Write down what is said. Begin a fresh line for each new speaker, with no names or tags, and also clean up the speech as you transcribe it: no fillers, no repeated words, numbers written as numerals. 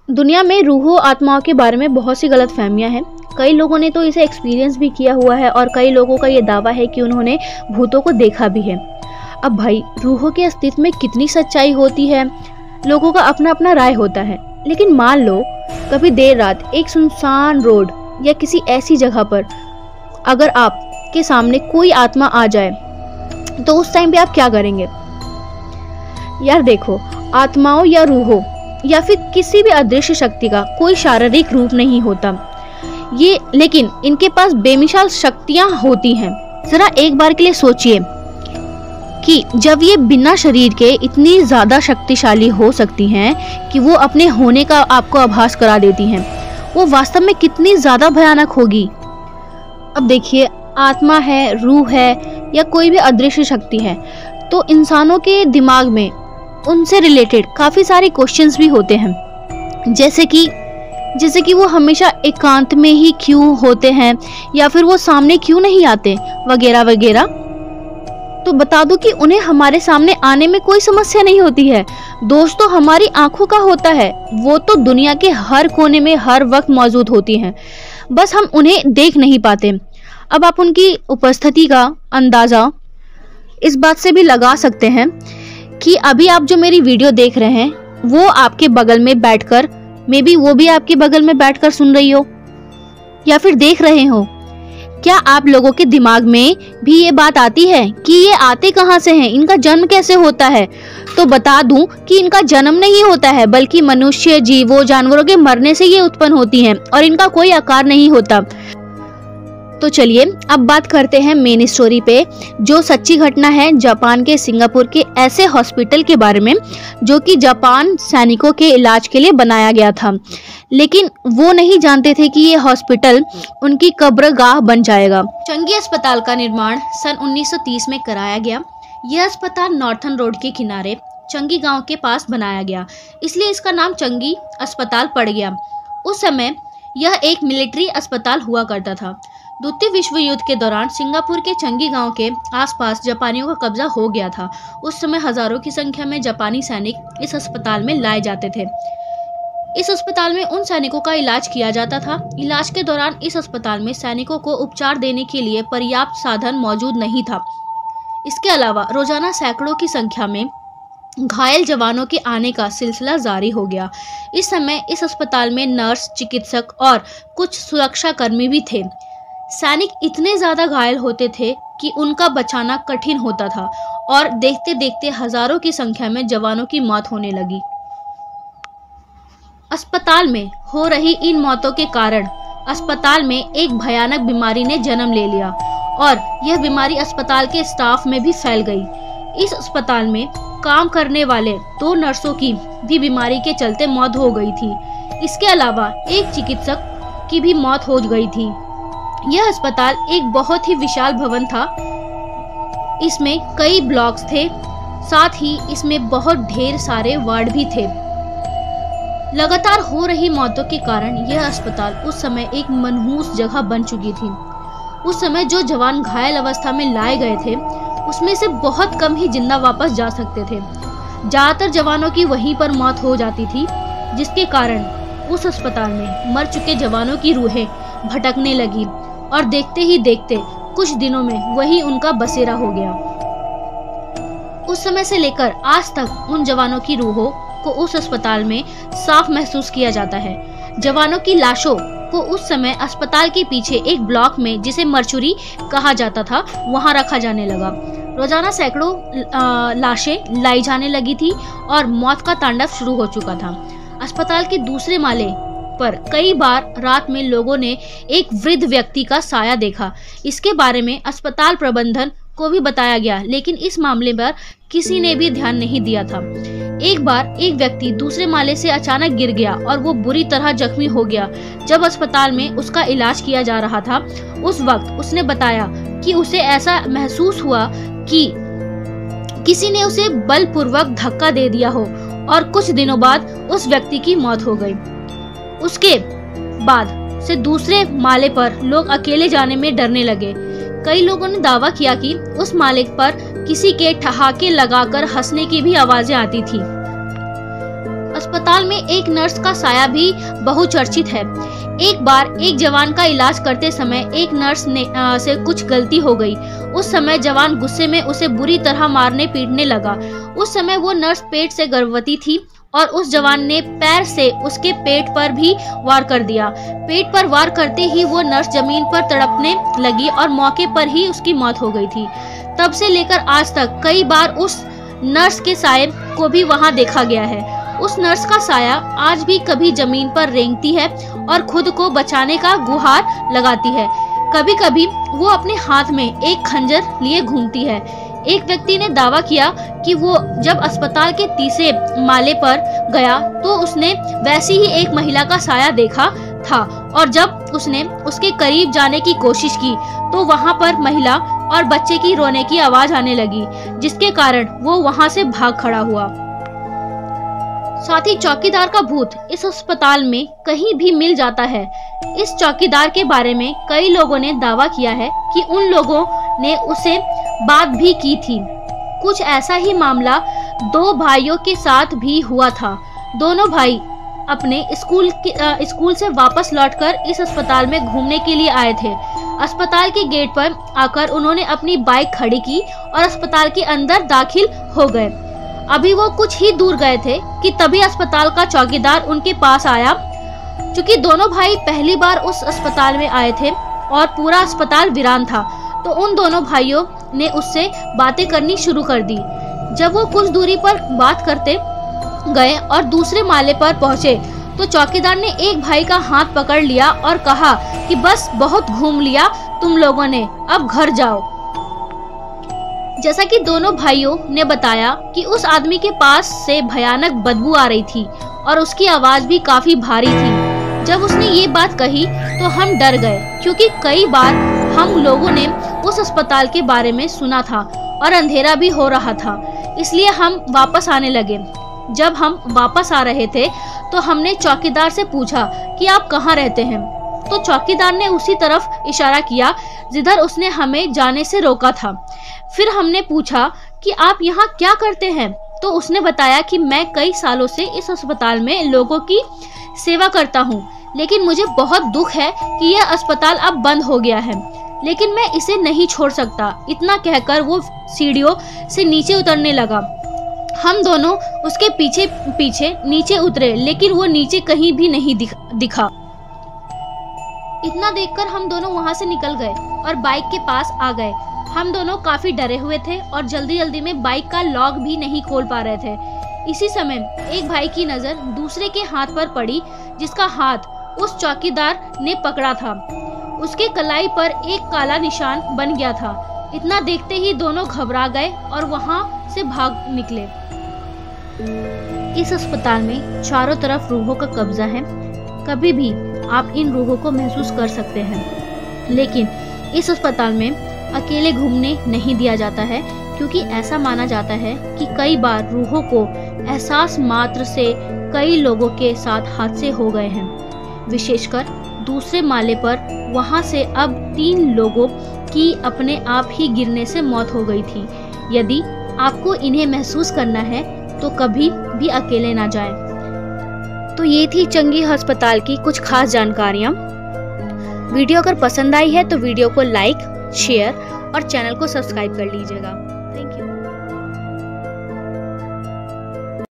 दुनिया में रूहों आत्माओं के बारे में बहुत सी गलत फहमियाँ हैं। कई लोगों ने तो इसे एक्सपीरियंस भी किया हुआ है और कई लोगों का ये दावा है कि उन्होंने भूतों को देखा भी है। अब भाई, रूहों के अस्तित्व में कितनी सच्चाई होती है, लोगों का अपना अपना राय होता है। लेकिन मान लो कभी देर रात एक सुनसान रोड या किसी ऐसी जगह पर अगर आपके सामने कोई आत्मा आ जाए तो उस टाइम पे आप क्या करेंगे? यार देखो, आत्माओं या रूहों या फिर किसी भी अदृश्य शक्ति का कोई शारीरिक रूप नहीं होता ये, लेकिन इनके पास बेमिसाल शक्तियां होती हैं। जरा एक बार के लिए सोचिए कि जब ये बिना शरीर के इतनी ज्यादा शक्तिशाली हो सकती हैं कि वो अपने होने का आपको आभास करा देती हैं, वो वास्तव में कितनी ज्यादा भयानक होगी। अब देखिए, आत्मा है, रूह है या कोई भी अदृश्य शक्ति है, तो इंसानों के दिमाग में उनसे रिलेटेड काफी सारे क्वेश्चंस भी होते हैं, जैसे कि वो हमेशा एकांत में ही क्यों होते हैं या फिर वो सामने क्यों नहीं आते, वगैरह वगैरह। तो बता दूं कि उन्हें हमारे सामने आने में कोई समस्या नहीं होती है। दोष तो हमारी आंखों का होता है, वो तो दुनिया के हर कोने में हर वक्त मौजूद होती हैं, बस हम उन्हें देख नहीं पाते। अब आप उनकी उपस्थिति का अंदाजा इस बात से भी लगा सकते हैं कि अभी आप जो मेरी वीडियो देख रहे हैं वो आपके बगल में बैठकर, मे बी वो भी आपके बगल में बैठकर सुन रही हो या फिर देख रहे हो। क्या आप लोगों के दिमाग में भी ये बात आती है कि ये आते कहाँ से हैं, इनका जन्म कैसे होता है? तो बता दूं कि इनका जन्म नहीं होता है, बल्कि मनुष्य, जीवों, जानवरों के मरने से ये उत्पन्न होती हैं और इनका कोई आकार नहीं होता। तो चलिए अब बात करते हैं मेन स्टोरी पे, जो सच्ची घटना है जापान के सिंगापुर के ऐसे हॉस्पिटल के बारे में जो कि जापान सैनिकों के इलाज के लिए बनाया गया था। लेकिन वो नहीं जानते थे कि ये हॉस्पिटल उनकी कब्रगाह बन जाएगा। चंगी अस्पताल का निर्माण सन 1930 में कराया गया। यह अस्पताल नॉर्थन रोड के किनारे चंगी गांव के पास बनाया गया, इसलिए इसका नाम चंगी अस्पताल पड़ गया। उस समय यह एक मिलिट्री अस्पताल हुआ करता था। द्वितीय विश्व युद्ध के दौरान सिंगापुर के चंगी गांव के आसपास जापानियों का कब्जा हो गया था। उस समय हजारों की संख्या में जापानी सैनिक इस अस्पताल में लाए जाते थे। इस अस्पताल में उन सैनिकों का इलाज किया जाता था। इलाज के दौरान इस अस्पताल में सैनिकों को उपचार देने के लिए पर्याप्त साधन मौजूद नहीं था। इसके अलावा रोजाना सैकड़ों की संख्या में घायल जवानों के आने का सिलसिला जारी हो गया। इस समय इस अस्पताल में नर्स, चिकित्सक और कुछ सुरक्षा कर्मी भी थे। सैनिक इतने ज्यादा घायल होते थे कि उनका बचाना कठिन होता था और देखते देखते हजारों की संख्या में जवानों की मौत होने लगी। अस्पताल में हो रही इन मौतों के कारण अस्पताल में एक भयानक बीमारी ने जन्म ले लिया और यह बीमारी अस्पताल के स्टाफ में भी फैल गई। इस अस्पताल में काम करने वाले 2 नर्सों की भी बीमारी के चलते मौत हो गई थी। इसके अलावा एक चिकित्सक की भी मौत हो गई थी। यह अस्पताल एक बहुत ही विशाल भवन था। इसमें कई ब्लॉक्स थे, साथ ही इसमें बहुत ढेर सारे वार्ड भी थे। लगातार हो रही मौतों के कारण यह अस्पताल उस समय एक मनहूस जगह बन चुकी थी। उस समय जो जवान घायल अवस्था में लाए गए थे उसमें से बहुत कम ही जिंदा वापस जा सकते थे। ज्यादातर जवानों की वहीं पर मौत हो जाती थी, जिसके कारण उस अस्पताल में मर चुके जवानों की रूहें भटकने लगी और देखते ही देखते कुछ दिनों में वही उनका बसेरा हो गया। उस समय से लेकर आज तक उन जवानों की रूहों को उस अस्पताल में साफ महसूस किया जाता है। जवानों की लाशों को उस समय अस्पताल के पीछे एक ब्लॉक में, जिसे मर्चुरी कहा जाता था, वहां रखा जाने लगा। रोजाना सैकड़ों लाशें लाई जाने लगी थी और मौत का तांडव शुरू हो चुका था। अस्पताल के दूसरे माले पर कई बार रात में लोगों ने एक वृद्ध व्यक्ति का साया देखा। इसके बारे में अस्पताल प्रबंधन को भी बताया गया, लेकिन इस मामले पर किसी ने भी ध्यान नहीं दिया था। एक बार एक व्यक्ति दूसरे माले से अचानक गिर गया और वो बुरी तरह जख्मी हो गया। जब अस्पताल में उसका इलाज किया जा रहा था, उस वक्त उसने बताया कि उसे ऐसा महसूस हुआ कि किसी ने उसे बलपूर्वक धक्का दे दिया हो और कुछ दिनों बाद उस व्यक्ति की मौत हो गई। उसके बाद से दूसरे माले पर लोग अकेले जाने में डरने लगे। कई लोगों ने दावा किया कि उस माले पर किसी के ठहाके लगाकर हंसने की भी आवाजें आती थी। अस्पताल में एक नर्स का साया भी बहुचर्चित है। एक बार एक जवान का इलाज करते समय एक नर्स से कुछ गलती हो गई। उस समय जवान गुस्से में उसे बुरी तरह मारने पीटने लगा। उस समय वो नर्स पेट से गर्भवती थी और उस जवान ने पैर से उसके पेट पर भी वार कर दिया। पेट पर वार करते ही वो नर्स जमीन पर तड़पने लगी और मौके पर ही उसकी मौत हो गई थी। तब से लेकर आज तक कई बार उस नर्स के साये को भी वहां देखा गया है। उस नर्स का साया आज भी कभी जमीन पर रेंगती है और खुद को बचाने का गुहार लगाती है। कभी कभी वो अपने हाथ में एक खंजर लिए घूमती है। एक व्यक्ति ने दावा किया कि वो जब अस्पताल के तीसरे माले पर गया तो उसने वैसी ही एक महिला का साया देखा था और जब उसने उसके करीब जाने की कोशिश की तो वहां पर महिला और बच्चे की रोने की आवाज आने लगी, जिसके कारण वो वहां से भाग खड़ा हुआ। साथ ही चौकीदार का भूत इस अस्पताल में कहीं भी मिल जाता है। इस चौकीदार के बारे में कई लोगों ने दावा किया है कि उन लोगों ने उसे बात भी की थी। कुछ ऐसा ही मामला दो भाइयों के साथ भी हुआ था। दोनों भाई अपने स्कूल से वापस लौटकर इस अस्पताल में घूमने के लिए आए थे। अस्पताल के गेट पर आकर उन्होंने अपनी बाइक खड़ी की और अस्पताल के अंदर दाखिल हो गए। अभी वो कुछ ही दूर गए थे कि तभी अस्पताल का चौकीदार उनके पास आया। क्योंकि दोनों भाई पहली बार उस अस्पताल में आए थे और पूरा अस्पताल वीरान था, तो उन दोनों भाइयों ने उससे बातें करनी शुरू कर दी। जब वो कुछ दूरी पर बात करते गए और दूसरे माले पर पहुंचे तो चौकीदार ने एक भाई का हाथ पकड़ लिया और कहा कि बस बहुत घूम लिया तुम लोगों ने, अब घर जाओ। जैसा कि दोनों भाइयों ने बताया कि उस आदमी के पास से भयानक बदबू आ रही थी और उसकी आवाज भी काफी भारी थी। जब उसने ये बात कही तो हम डर गए, क्योंकि कई बार हम लोगों ने उस अस्पताल के बारे में सुना था और अंधेरा भी हो रहा था, इसलिए हम वापस आने लगे। जब हम वापस आ रहे थे तो हमने चौकीदार से पूछा कि आप कहाँ रहते हैं, तो चौकीदार ने उसी तरफ इशारा किया जिधर उसने हमें जाने से रोका था। फिर हमने पूछा कि आप यहाँ क्या करते हैं, तो उसने बताया कि मैं कई सालों से इस अस्पताल में लोगों की सेवा करता हूँ, लेकिन मुझे बहुत दुख है कि यह अस्पताल अब बंद हो गया है, लेकिन मैं इसे नहीं छोड़ सकता। इतना कहकर वो सीढ़ियों से नीचे उतरने लगा। हम दोनों उसके पीछे पीछे नीचे उतरे, लेकिन वो नीचे कहीं भी नहीं दिखा। इतना देखकर हम दोनों वहां से निकल गए और बाइक के पास आ गए। हम दोनों काफी डरे हुए थे और जल्दी जल्दी में बाइक का लॉक भी नहीं खोल पा रहे थे। इसी समय एक भाई की नजर दूसरे के हाथ पर पड़ी, जिसका हाथ उस चौकीदार ने पकड़ा था। उसके कलाई पर एक काला निशान बन गया था। इतना देखते ही दोनों घबरा गए और वहां से भाग निकले। इस अस्पताल में चारों तरफ रूहों का कब्जा है। कभी भी आप इन रूहों को महसूस कर सकते हैं, लेकिन इस अस्पताल में अकेले घूमने नहीं दिया जाता है, क्योंकि ऐसा माना जाता है कि कई बार रूहों को एहसास मात्र से कई लोगों के साथ हादसे हो गए हैं। विशेषकर दूसरे माले पर वहां से अब 3 लोगों की अपने आप ही गिरने से मौत हो गई थी। यदि आपको इन्हें महसूस करना है तो कभी भी अकेले ना जाएं। तो ये थी चंगी अस्पताल की कुछ खास जानकारियाँ। वीडियो अगर पसंद आई है तो वीडियो को लाइक, शेयर और चैनल को सब्सक्राइब कर लीजिएगा।